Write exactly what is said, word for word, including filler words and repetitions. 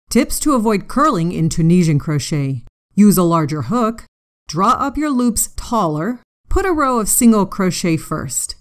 Tips to avoid curling in Tunisian crochet. Use a larger hook. Draw up your loops taller. Put a row of single crochet first.